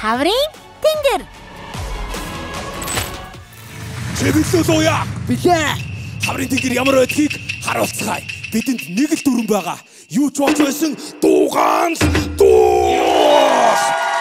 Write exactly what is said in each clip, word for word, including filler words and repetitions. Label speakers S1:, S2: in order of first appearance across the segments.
S1: Хаврын тэнгэр.
S2: Чиглэл Лууяа.
S3: Билээ.
S2: Хаврын тэнгэр ямар байдгийг харуулцгаая. Бидэнд нэг л дүрэн байгаа. Юу ч болж байсан дуугаан дуу.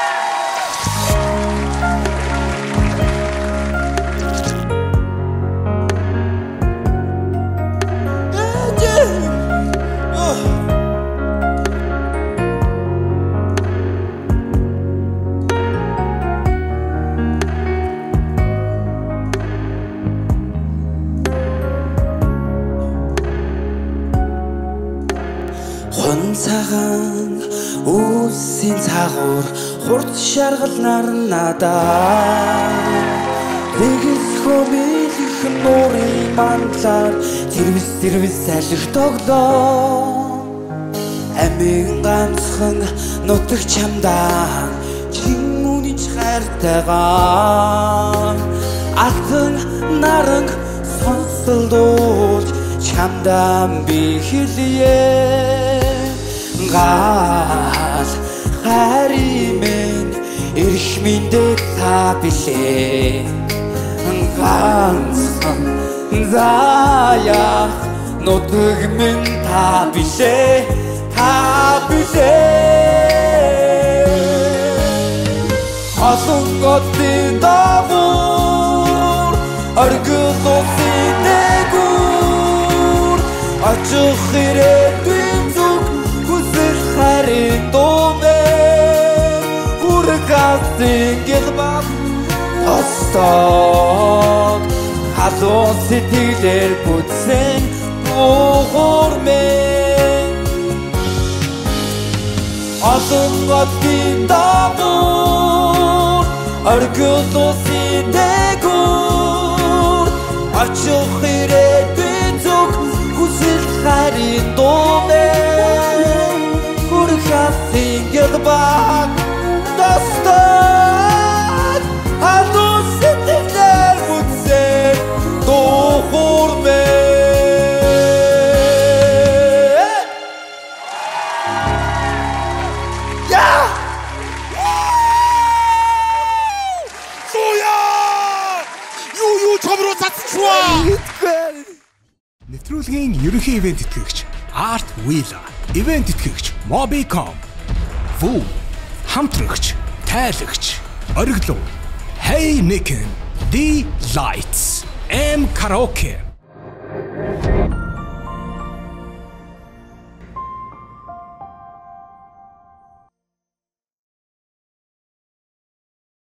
S3: Цагаан үсийн цагуур хурд шаргал нарнадаа тэгс хомилих нуурын мандлаар тэрвэс тэрвэс салхи тоглоо амин ганцхан нутаг чамдаа чин үнийч хайртайгаа алтан наранг сонсолдуулж чамдаа би хэлье гал харимэн эрх мэндэ та билээ ганцхан заяа нутаг минь та билээ та билээ олон годын дагуур Orgiluun дээгүүр очих ирээдүйн зүг Харин дууме хүрээлэн гэлбам тостог халуун сэтгэлээр бүтсэн уурмэн олон годын дагуур Orgiluun дээгүүр очих ирээдүйн зүг хүсэл харин дууме Finger back, the start. I don't sit there would say, "Do for me." Yeah.
S2: Лууяа! Юу юу чамруу цацчихваа.
S4: Нэвтрүүлгийн ерөнхий ивээн тэтгэгч Арт Wheel, ивээн тэтгэгч mobicom, Хамтрагч, Тайлагч, Orgiluun, Heineken, Tailagch, M Karaoke.